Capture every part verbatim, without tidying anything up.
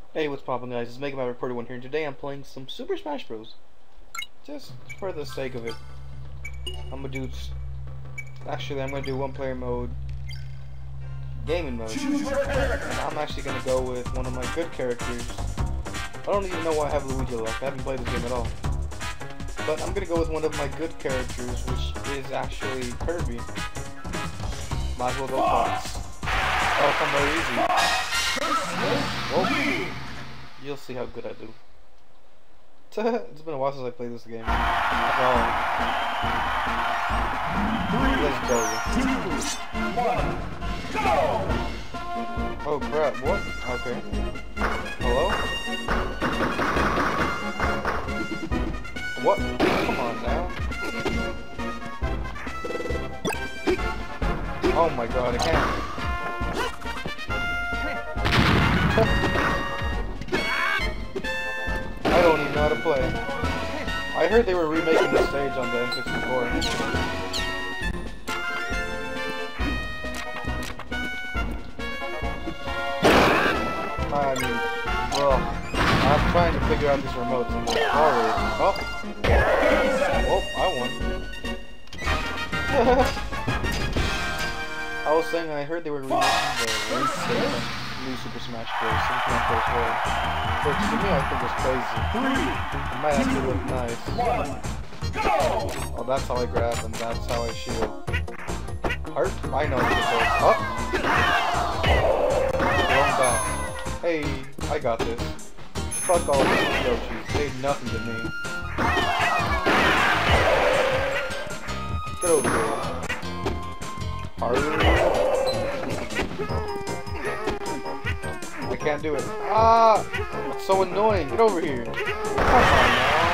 Hey, what's poppin', guys? It's Mega Man Reporter one here, and today I'm playing some Super Smash Bros. Just for the sake of it. I'm gonna do... Actually, I'm gonna do one player mode, gaming mode, and I'm actually gonna go with one of my good characters. I don't even know why I have Luigi left. I haven't played this game at all. But I'm gonna go with one of my good characters, which is actually Kirby. Might as well go Fox. Oh, come very easy. Well, you'll see how good I do. It's been a while since I played this game. Oh. Let's go. Oh crap, what? Okay. Hello? What? Come on now. Oh my god, I can't. I don't even know how to play. I heard they were remaking the stage on the N sixty-four. I mean, well, I'm trying to figure out these remotes and they're always... Oh! Oh, I won. I was saying I heard they were remaking the stage on new Super Smash Bros. Symphony Force four. Which to me I think is crazy. It might actually look nice. Oh, that's how I grab and that's how I shield. Heart? I know what this is. Oh! Wrong back. Hey, I got this. Fuck all these Yoshis. They ain't nothing to me. Get over here. Heart. I can't do it. Ah! That's so annoying. Get over here. Come on now.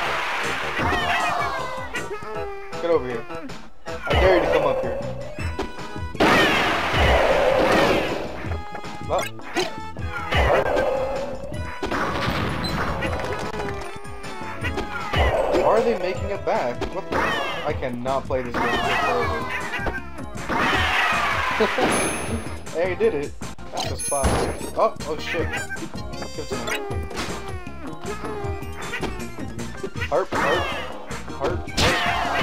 Get over here. I dare you to come up here. Oh. Why are they making it back? What the? I cannot play this game. Hey, I did it. That's a spot. Oh, oh shit. Give it to me. Harp, harp, harp, harp.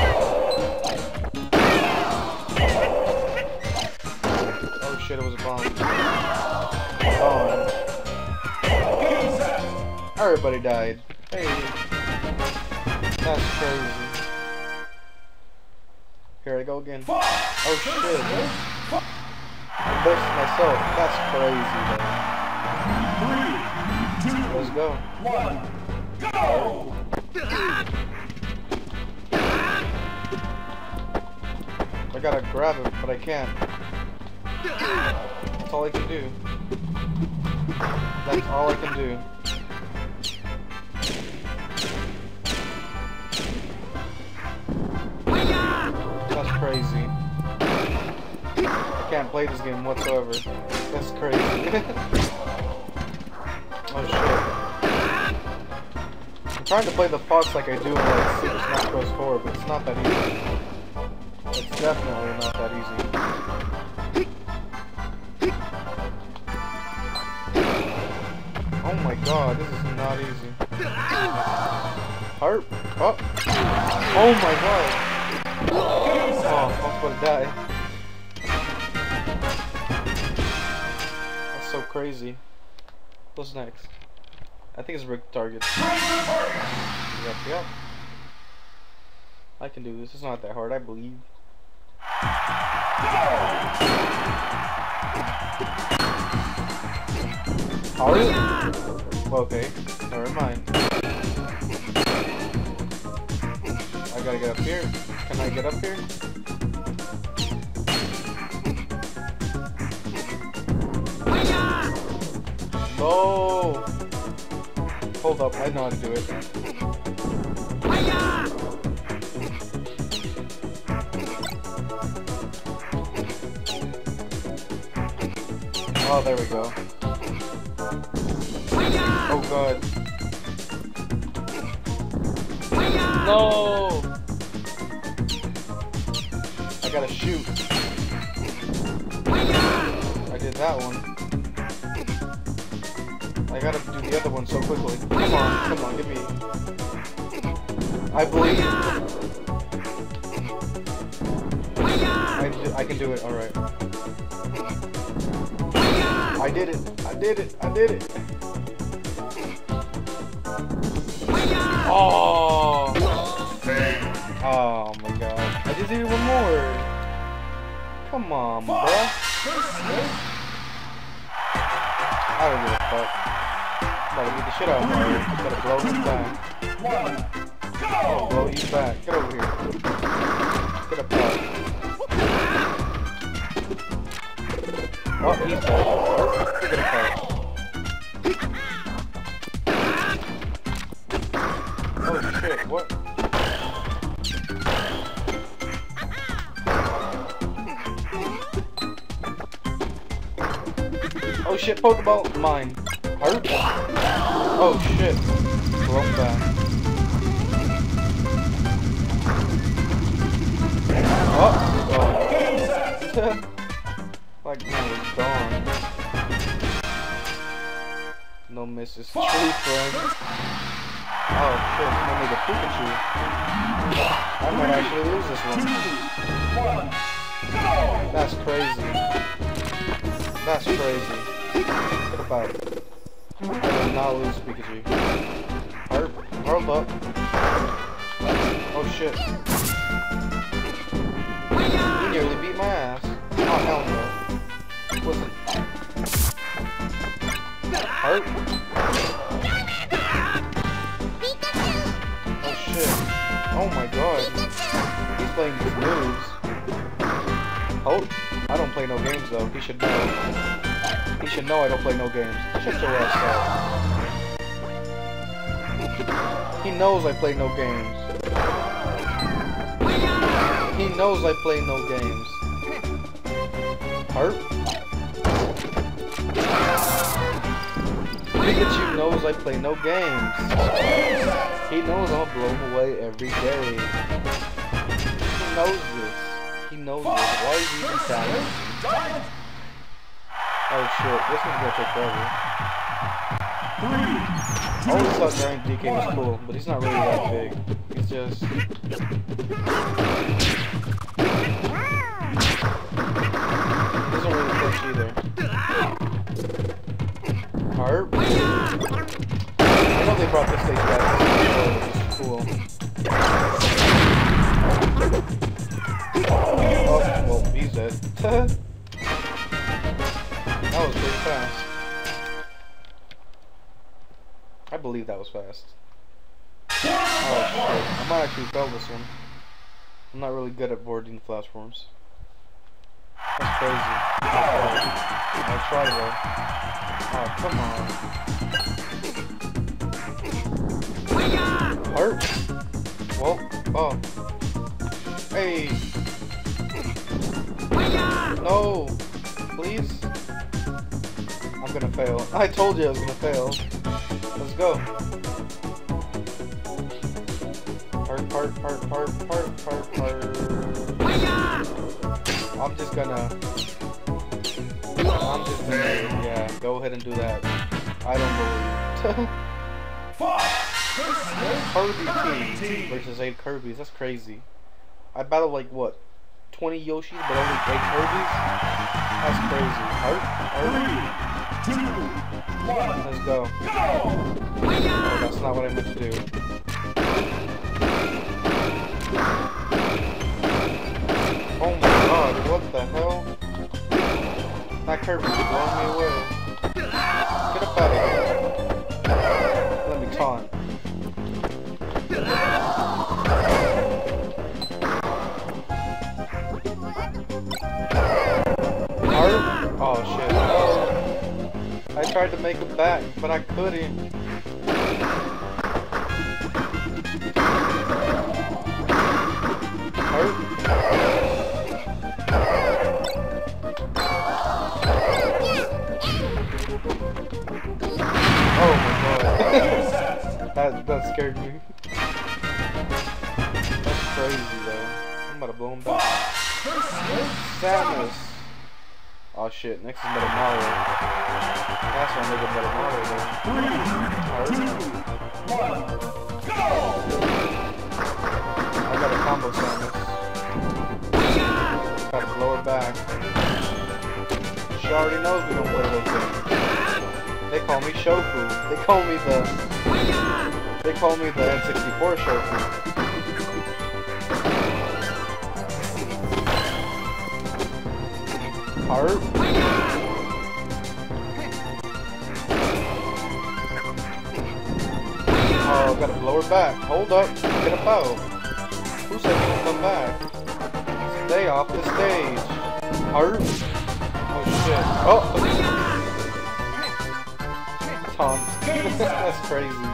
Oh shit, it was a bomb. Oh. Everybody died. Hey. That's crazy. Here I go again. Oh shit. I burst myself. That's crazy, man. Three, two, let's go. One, go! I gotta grab it, but I can't. That's all I can do. That's all I can do. That's crazy. I can't play this game whatsoever. That's crazy. Oh shit. I'm trying to play the Fox like I do in like Super Smash Bros. four, but it's not that easy. It's definitely not that easy. Oh my god, this is not easy. Harp? Oh! Oh my god! Oh, I was about to die. That's so crazy. What's next? I think it's Rick Target. Yep, yep. I can do this. It's not that hard, I believe. Hard? Okay, never mind. I gotta get up here. Can I get up here? No! Hold up, I know how to do it. Oh, there we go. Oh god. No! I gotta shoot. I did that one. I gotta do the other one so quickly. Come on, come on, give me. I believe. I, do, I can do it, alright. I did it, I did it, I did it. Oh! Oh my god. I just needed one more. Come on, bruh. I don't give a fuck. I'm about to beat the shit out of Mario. I'm gonna blow him back. Oh, blow you back. Get over here. Get up there. Oh, he's back. Get up there. Oh shit, what? Oh shit, Pokeball, mine. Hurt? Oh shit. Broke back. Oh, oh. Like, no, it's gone. No misses. Tree friend. Oh shit, I made a Pikachu. I might actually lose this one. That's crazy. That's crazy. Get about it. I will not lose Pikachu. Harp, harp up. Oh shit. He nearly beat my ass. Oh hell no. Listen. Harp. Oh shit. Oh my god. He's playing his moves. Oh, I don't play no games though. He should know. He should know I don't play no games. Shut your ass up. He knows I play no games. He knows I play no games. Hurt? Pikachu knows I play no games. He knows I'm gonna blow him away every day. He knows this. He knows this. Why is he even challenging? Oh shit, this one's gonna take forever. I always thought Giant D K was cool, but he's not really that big. He's just... He doesn't really push either. Harp? I know they brought this stage back, it's cool. Oh, well, he's dead. That was pretty fast. I believe that was fast. Oh shit, I might actually fail this one. I'm not really good at avoiding platforms. That's crazy. I'll try though. Oh, come on. Hurt? Well, oh. Hey! No! Please? I'm gonna fail. I told you I was gonna fail. Let's go. Heart, heart, heart, heart, heart, heart, heart. I'm just gonna... I'm just gonna... Yeah, go ahead and do that. I don't believe. Kirby Team versus eight Kirby's. That's crazy. I battled like, what? twenty Yoshis, but only eight Kirby's? That's crazy. Heart? Heart? Let's go. Oh, that's not what I meant to do. Oh my god, what the hell? That Kirby's blowing me away. Get up out of here. Let me taunt. Oh shit. Oh. I tried to make it back, but I couldn't. Hurt? Oh my god. that, that scared me. That's crazy though. I'm about to blow him back. Samus. Oh shit, next is Metal Mario. That's why I'm making Metal Mario though. Go! I got a combo Samus. Gotta blow it back. She already knows we don't play those games. They call me Shofu. They call me the... They call me the N sixty-four Shofu. Heart. Oh, gotta blow her back. Hold up. Get a bow. Who said you can come back? Stay off the stage. Heart. Oh shit. Oh! Tom. That's crazy.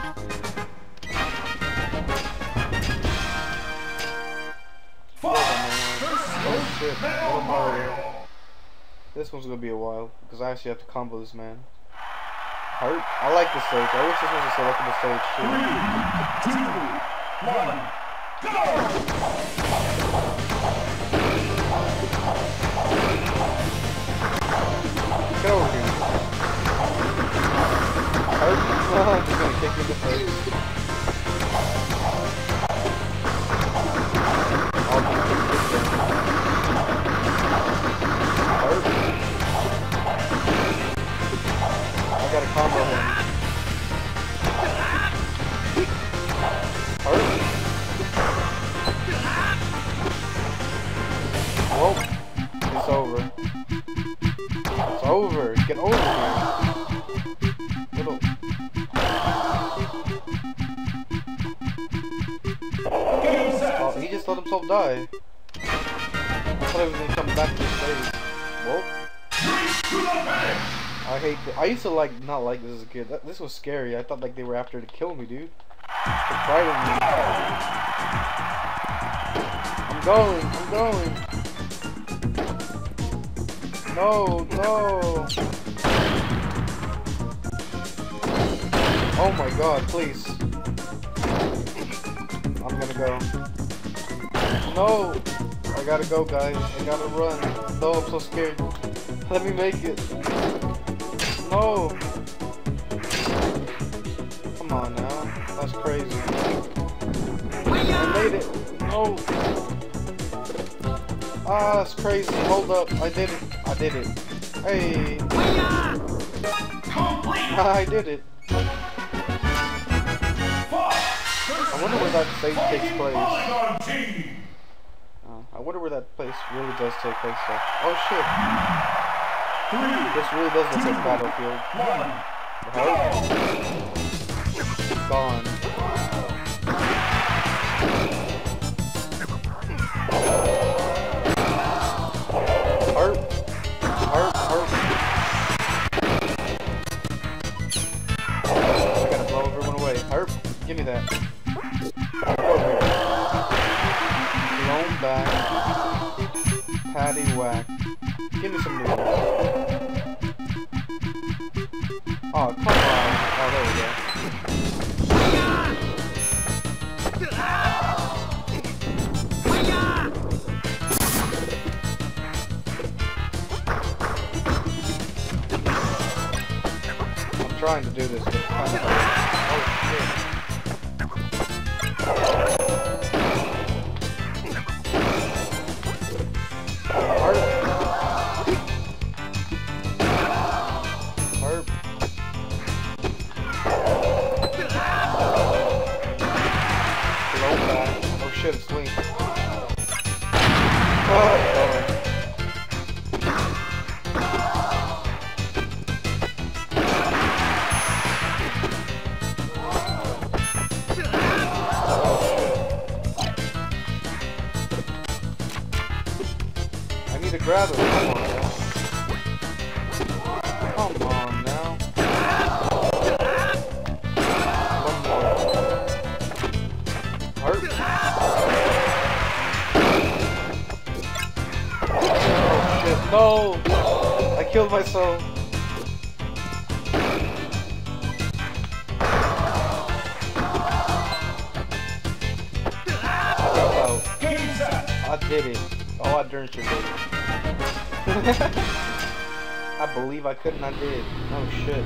Oh shit. Little Mario. This one's gonna be a while, because I actually have to combo this man. Heart? I like the stage. I wish this was a selectable stage too. Three, two, one, go! Get over here. Heart? I'm just gonna kick you in the face. I'll just kick this down. Heart? I gotta combo him. Heart? Whoa. It's over. It's over. Get over here. Little. Oh, he just let himself die. I thought he was gonna come back to the stage. Whoa. I hate that. I used to like not like this as a kid. That, this was scary. I thought like they were after to kill me, dude. To frighten me. I'm going. I'm going. No, no. Oh my god, please. I'm gonna go. No. I gotta go, guys. I gotta run. No, I'm so scared. Let me make it. No! Come on now. That's crazy. I made it. No! Ah, that's crazy. Hold up. I did it. I did it. Hey! I did it. I wonder where that stage takes place. Uh, I wonder where that place really does take place though. Oh shit! This really does look like Battlefield. Right? Gone. Heart. Heart. Heart. I gotta blow everyone away. Heart. Give me that. Over here. Blown back. Patty whack. Give me some noodles. Oh, come on. Oh, there we go. I'm trying to do this, but it's kind of hard. Oh, shit. Shit, it's Link. Oh, oh. I need to grab it. Come on now. Come on now. One more. Heart. No! I killed myself. I did it. Oh, I darn sure did it. I believe I couldn't, I did. Oh shit.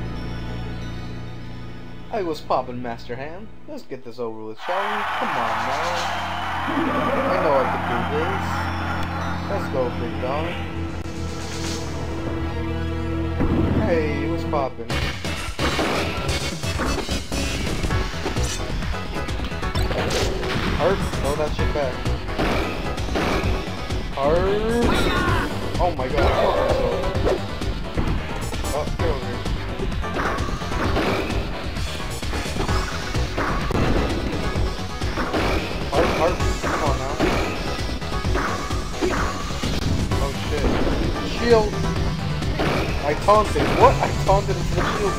I was popping, Master Hand. Let's get this over with, shall we? Come on now. I know I can do this. Let's go, big dog. Hey, it was popping. Hurt, throw that shit back. Hurt. Oh my god, I killed myself. Oh, get over here. Hurt, hurt. Come on now. Oh shit. Shield. I taunted. What? I taunted into the shield.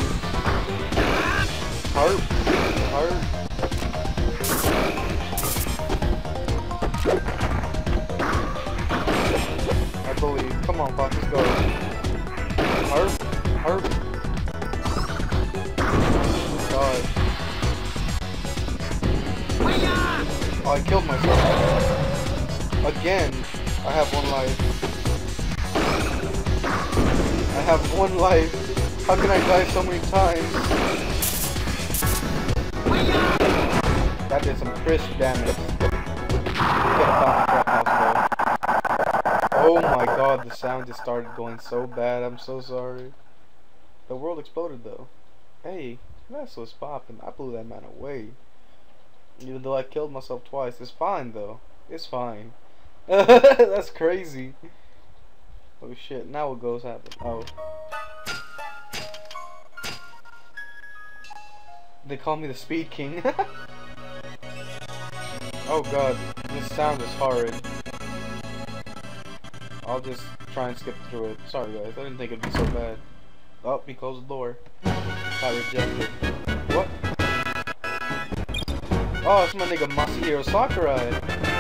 Hurt. Hurt. I believe. Come on, Fox, let's go. Hurt. Hurt. God. Oh, I killed myself. Again. I have one life. I have one life. How can I die so many times? That did some crisp damage. Oh my god, the sound just started going so bad. I'm so sorry. The world exploded though. Hey, that's what's popping. I blew that man away. Even though I killed myself twice. It's fine though. It's fine. That's crazy. Oh shit, now what goes happen? Oh. They call me the Speed King. Oh god, this sound is horrid. I'll just try and skip through it. Sorry guys, I didn't think it'd be so bad. Oh, he closed the door. Got rejected. What? Oh, it's my nigga Masahiro Sakurai.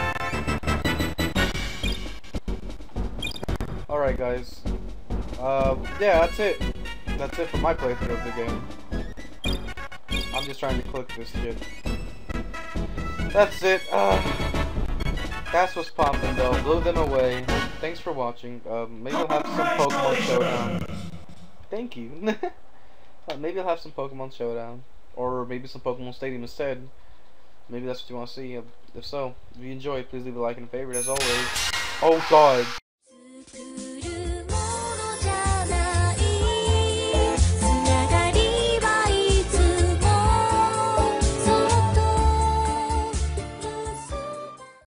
Alright guys. Uh, yeah, that's it. That's it for my playthrough of the game. I'm just trying to click this shit. That's it. Uh, that's what's popping though. Blew them away. Thanks for watching. Um, maybe I'll have some Pokemon Showdown. Thank you. uh, maybe I'll have some Pokemon Showdown. Or maybe some Pokemon Stadium instead. Maybe that's what you want to see. If so, if you enjoy, please leave a like and a favorite as always. Oh god.